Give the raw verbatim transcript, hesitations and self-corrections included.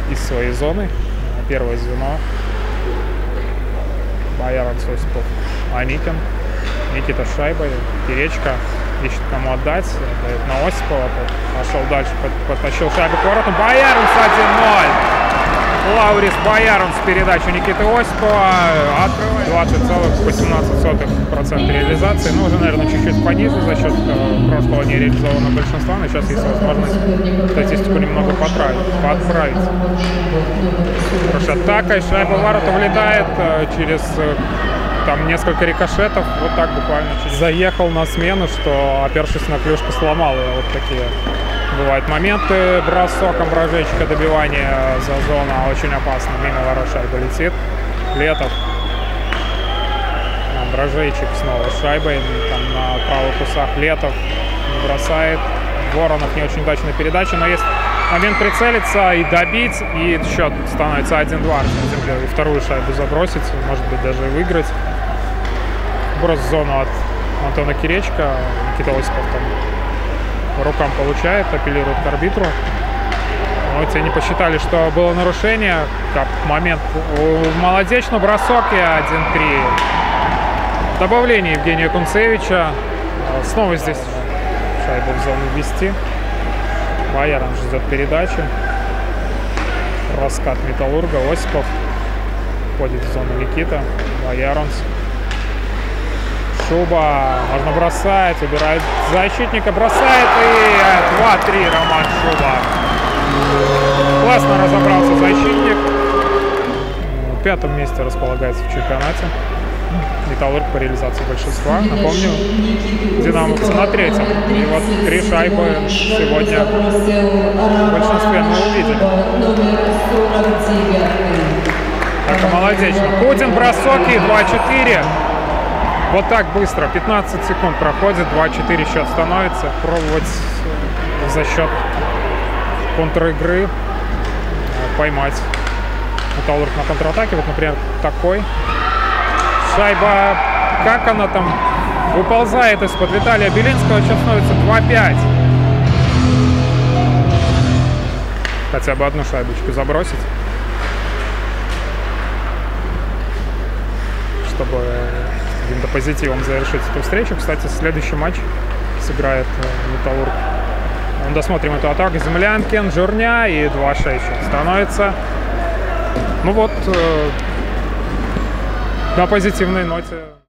из своей зоны. Первое звено. Боярон, Осипов, Аникин. Никита с шайбой. Перечка. Ищет кому отдать. Дает на Осипова. Пошел дальше. Подтащил шайбу к воротам. Боярон с один ноль. Лаурис Боярон с передачи Никиты Осипова открывает двадцать целых восемнадцать сотых процента реализации. Ну, уже, наверное, чуть-чуть пониже за счет э, прошлого нереализованного большинства. Но сейчас есть возможность статистику немного подправить. подправить. Хорошая атака, и шайба в ворота влетает э, через э, там несколько рикошетов. Вот так буквально. Заехал на смену, что, опершись на клюшку, сломал ее. Вот такие бывают моменты. Бросок Амбражейчика, добивание за зону очень опасно. Мимо ворот шайба летит. Летов. Амбражейчик снова с шайбой. Там на правых усах Летов не бросает. Воронов не очень удачная передача, но есть момент прицелиться и добить. И счет становится один-два. И вторую шайбу забросить. Может быть, даже и выиграть. Брос в зону от Антона Киречка. Никита Осипов там рукам получает, апеллирует к арбитру. Но те не посчитали, что было нарушение. Как момент у Молодечно, бросок и один-три. Добавление Евгения Кунцевича. Снова здесь шайбу в зону ввести. Боярон ждет передачи. Раскат Металлурга. Осипов. Входит в зону Никита. Боярон. Шуба, можно бросать, убирает защитника, бросает, и два-три Роман Шуба. Классно разобрался защитник. В пятом месте располагается в чемпионате. Металлург по реализации большинства. Напомню, Динамовцы на третьем. И вот три шайбы сегодня в большинстве мы увидели. Так, молодечно. Путин, бросок и два-четыре. Вот так быстро, пятнадцать секунд проходит, два-четыре счет становится. Пробовать за счет контр-игры поймать Металлург на контратаке. Вот, например, такой. Шайба, как она там выползает из-под Виталия Белинского, сейчас становится два-пять. Хотя бы одну шайбочку забросить, чтобы каким-то позитивом завершить эту встречу. Кстати, следующий матч сыграет Металлург. Мы досмотрим эту атаку. Землянкин, Журня и два-шесть становится. Ну вот, э, на позитивной ноте.